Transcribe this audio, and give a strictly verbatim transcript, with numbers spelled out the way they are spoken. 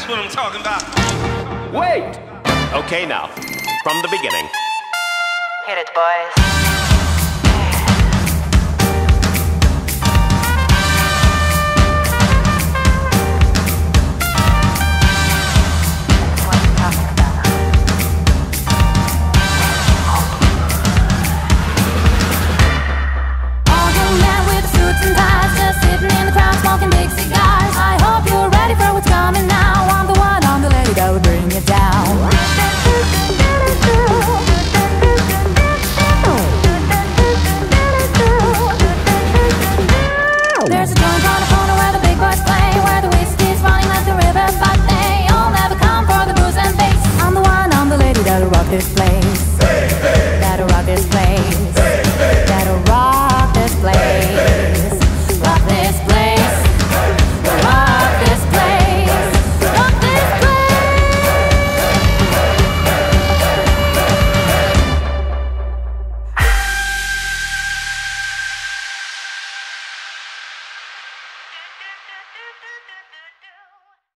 That's what I'm talking about. Wait! Okay, now, from the beginning. Hit it, boys. There's a joint on the corner where the big boys play, where the whiskey's running like the river, but they all never come for the booze and bass. I'm the one, I'm the lady that'll rock this place.